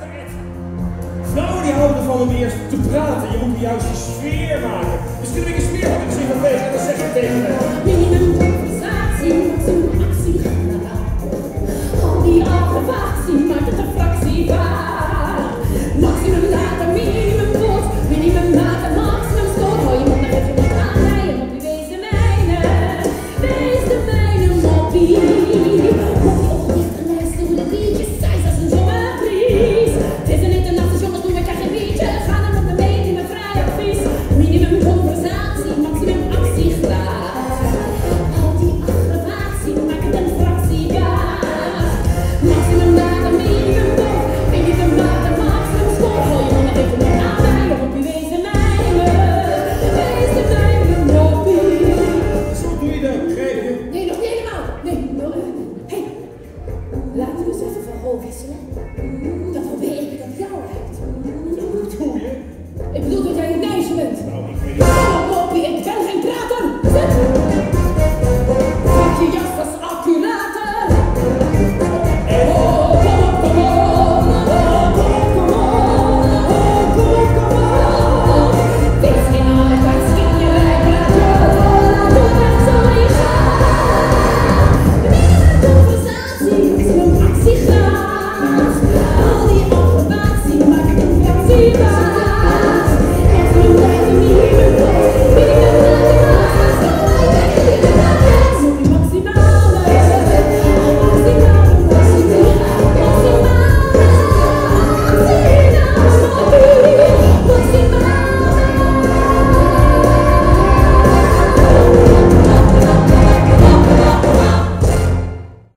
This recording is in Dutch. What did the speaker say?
Vrouwen die houden ervan om eerst te praten. Je moet juist je sfeer maken. Dus kun je een sfeer van het gezicht van deze en dan zeg je tegen hem.